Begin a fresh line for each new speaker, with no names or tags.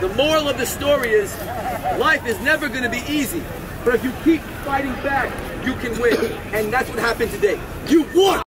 The moral of the story is, life is never going to be easy. But if you keep fighting back, you can win. And that's what happened today. You won!